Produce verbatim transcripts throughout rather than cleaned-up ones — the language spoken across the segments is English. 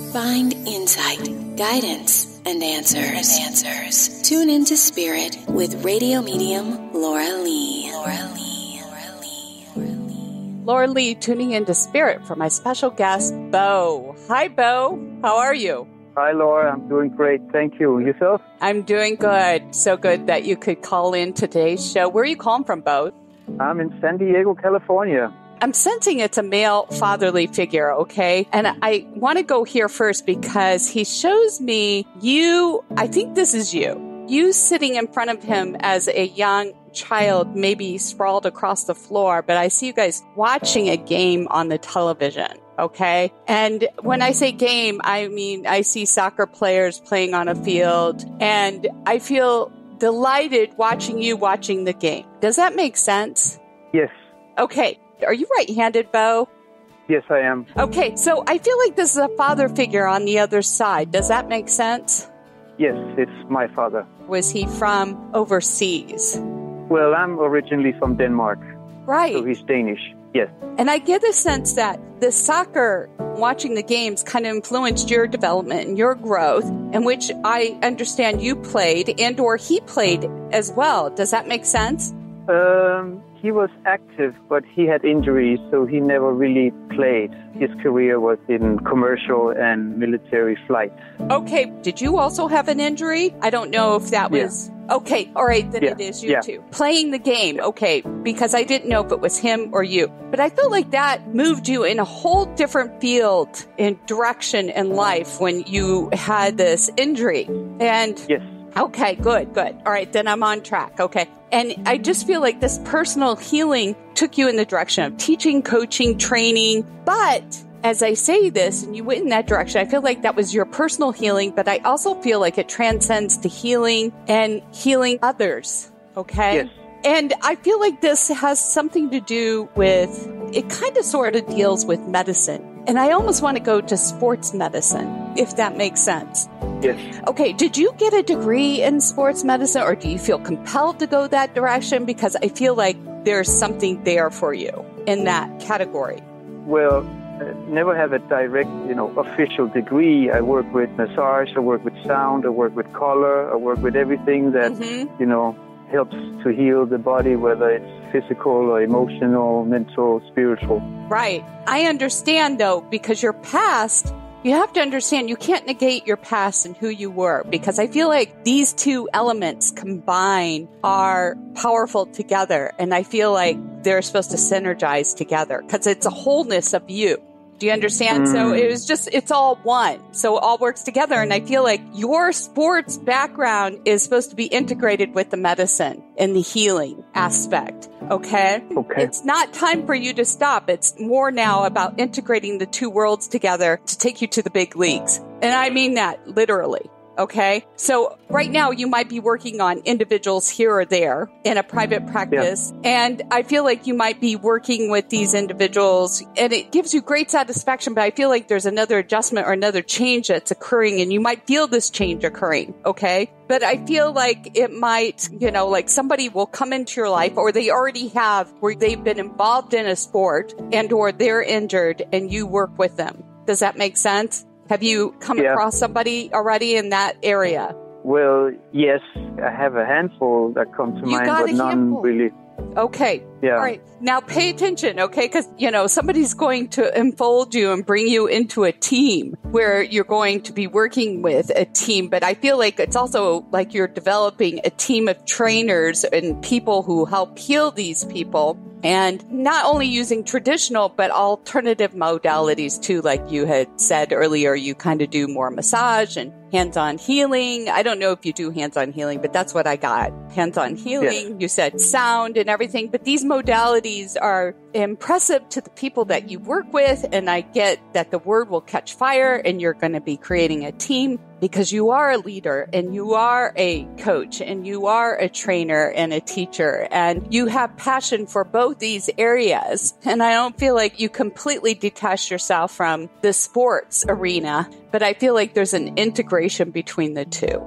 Find insight, guidance, and answers. answers. Tune into Spirit with radio medium Laura Lee. Laura Lee. Laura Lee. Laura Lee. Laura Lee tuning into Spirit for my special guest, Bo. Hi, Bo. How are you? Hi, Laura. I'm doing great. Thank you. Yourself? I'm doing good. So good that you could call in today's show. Where are you calling from, Bo? I'm in San Diego, California. I'm sensing it's a male fatherly figure, okay? And I want to go here first because he shows me you, I think this is you, you sitting in front of him as a young child, maybe sprawled across the floor, but I see you guys watching a game on the television, okay? And when I say game, I mean, I see soccer players playing on a field, and I feel delighted watching you watching the game. Does that make sense? Yes. Okay. Are you right-handed, Bo? Yes, I am. Okay, so I feel like this is a father figure on the other side. Does that make sense? Yes, it's my father. Was he from overseas? Well, I'm originally from Denmark. Right. So he's Danish, yes. And I get the sense that the soccer, watching the games, kind of influenced your development and your growth, in which I understand you played and or he played as well. Does that make sense? Um... He was active, but he had injuries, so he never really played. His career was in commercial and military flights. Okay. Did you also have an injury? I don't know if that was... Yeah. Okay. All right. Then yeah. It is you yeah. too. Playing the game. Okay. Because I didn't know if it was him or you. But I felt like that moved you in a whole different field and direction in life when you had this injury. And... Yes. Okay, good, good. All right, then I'm on track. Okay. And I just feel like this personal healing took you in the direction of teaching, coaching, training. But as I say this and you went in that direction, I feel like that was your personal healing, but I also feel like it transcends to healing and healing others. Okay. Yes. And I feel like this has something to do with, it kind of sort of deals with medicine. And I almost want to go to sports medicine, if that makes sense. Yes. Okay, did you get a degree in sports medicine, or do you feel compelled to go that direction? Because I feel like there's something there for you in that category. Well, I never have a direct, you know, official degree. I work with massage, I work with sound, I work with color, I work with everything that, mm-hmm. you know, helps to heal the body, whether it's physical or emotional, mental, spiritual. Right. I understand, though, because your past, you have to understand you can't negate your past and who you were, because I feel like these two elements combined are powerful together. And I feel like they're supposed to synergize together because it's a wholeness of you. Do you understand? Mm. So it was just, it's all one. So it all works together. And I feel like your sports background is supposed to be integrated with the medicine and the healing aspect. Okay? Okay. It's not time for you to stop. It's more now about integrating the two worlds together to take you to the big leagues. And I mean that literally. Okay. So right now you might be working on individuals here or there in a private practice. Yeah. And I feel like you might be working with these individuals and it gives you great satisfaction. But I feel like there's another adjustment or another change that's occurring and you might feel this change occurring. Okay. But I feel like it might, you know, like somebody will come into your life or they already have where they've been involved in a sport and or they're injured and you work with them. Does that make sense? Have you come yeah. across somebody already in that area? Well, yes, I have a handful that come to you mind, got but a none handful. really. Okay. Yeah. All right. Now pay attention, okay? Because, you know, somebody's going to enfold you and bring you into a team where you're going to be working with a team. But I feel like it's also like you're developing a team of trainers and people who help heal these people. And not only using traditional, but alternative modalities too. Like you had said earlier, you kind of do more massage and hands-on healing. I don't know if you do hands-on healing, but that's what I got. Hands-on healing. Yes. You said sound and everything, but these modalities are impressive to the people that you work with. And I get that the word will catch fire and you're going to be creating a team because you are a leader and you are a coach and you are a trainer and a teacher and you have passion for both these areas. And I don't feel like you completely detach yourself from the sports arena, but I feel like there's an integration between the two.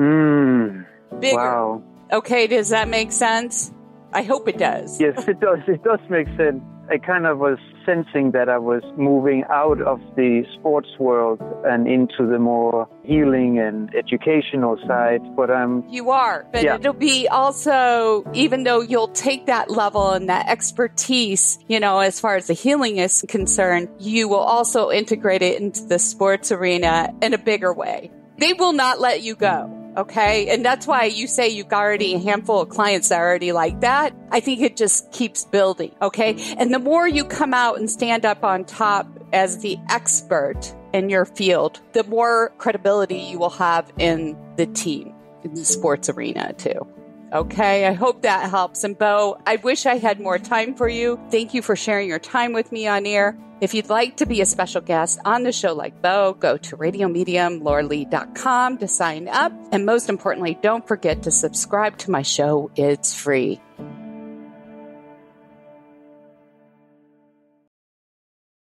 Mm. Bigger. Wow. Okay, does that make sense? I hope it does. Yes, it does. It does make sense. I kind of was sensing that I was moving out of the sports world and into the more healing and educational side. But I'm you are, but yeah. it'll be also, even though you'll take that level and that expertise, you know, as far as the healing is concerned, you will also integrate it into the sports arena in a bigger way. They will not let you go. Okay. And that's why you say you've got already a handful of clients that are already like that. I think it just keeps building. Okay. And the more you come out and stand up on top as the expert in your field, the more credibility you will have in the team, in the sports arena too. Okay, I hope that helps. And Bo, I wish I had more time for you. Thank you for sharing your time with me on air. If you'd like to be a special guest on the show like Bo, go to radio medium laura lee dot com to sign up. And most importantly, don't forget to subscribe to my show. It's free.